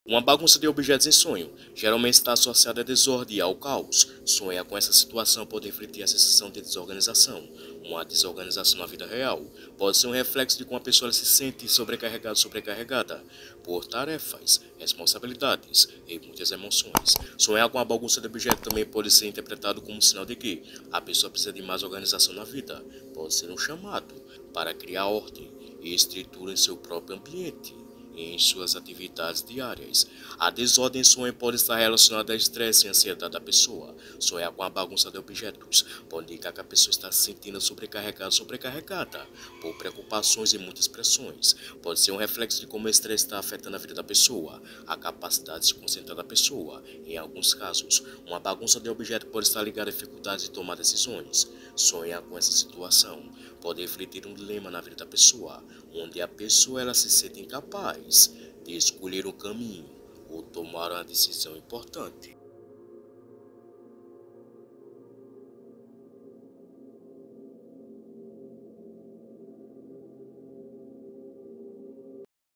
Uma bagunça de objetos em sonho geralmente está associada a desordem e ao caos. Sonhar com essa situação pode refletir a sensação de desorganização. Uma desorganização na vida real pode ser um reflexo de como a pessoa se sente sobrecarregada ou sobrecarregada por tarefas, responsabilidades e muitas emoções. Sonhar com a bagunça de objetos também pode ser interpretado como um sinal de que a pessoa precisa de mais organização na vida. Pode ser um chamado para criar ordem e estrutura em seu próprio ambiente e em suas atividades diárias. A desordem em sonho pode estar relacionada a estresse e ansiedade da pessoa. Sonhar com a bagunça de objetos pode indicar que a pessoa está se sentindo sobrecarregada ou sobrecarregada por preocupações e muitas pressões. Pode ser um reflexo de como o estresse está afetando a vida da pessoa, a capacidade de se concentrar da pessoa. Em alguns casos, uma bagunça de objetos pode estar ligada a dificuldades de tomar decisões. Sonhar com essa situação pode refletir um dilema na vida da pessoa, onde a pessoa ela se sente incapaz de escolher um caminho ou tomar uma decisão importante.